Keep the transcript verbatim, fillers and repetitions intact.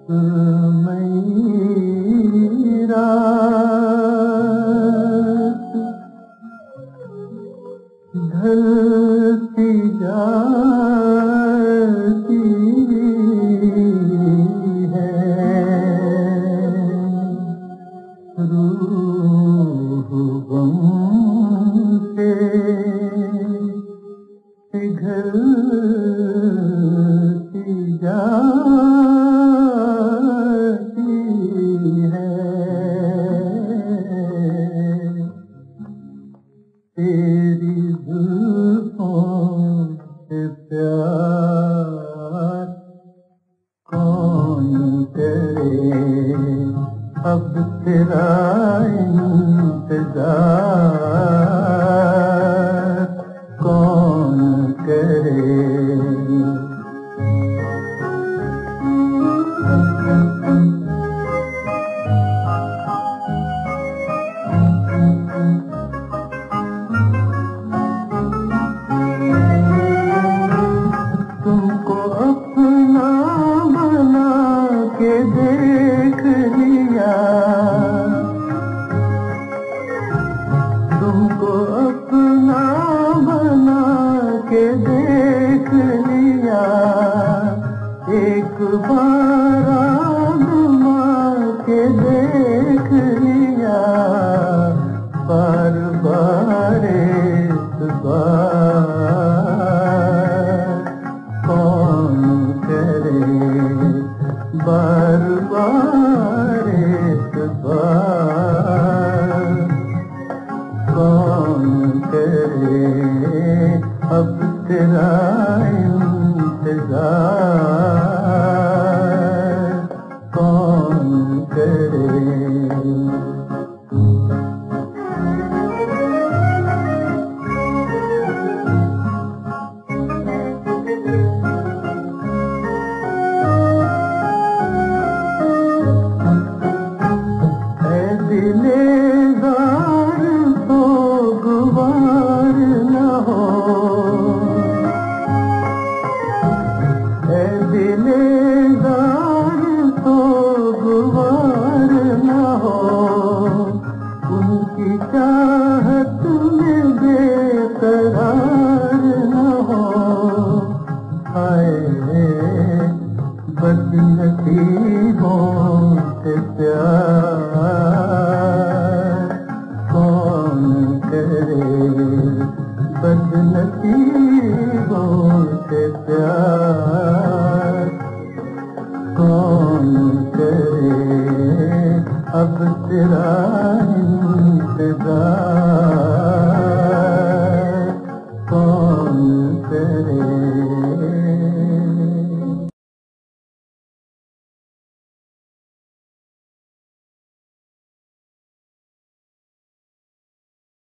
सुनमयी रात ढलती जाती है, रूह गम से पिघलती जाती है। तेरी जुल्फों से प्यार कौन करे, अब तेरा इंतजार कौन करे। तुमको अपना बना के देख लिया, तुमको अपना बना के देख लिया, एक बार आज़मा के देख लिया, बार बार इस बार कौन करे, बार बार इस बार कौन करे, अब तेरा इंतजार कौन करे। दिलेदार तो गुवार न हो, ऐ दिलेदार तो गुवार न हो, उनकी चाहत में बेकरार न हो। हाय बदनसीबों से प्यार कौन करे, बदनसीबों से प्यार कौन करे, अब तेरा इंतजार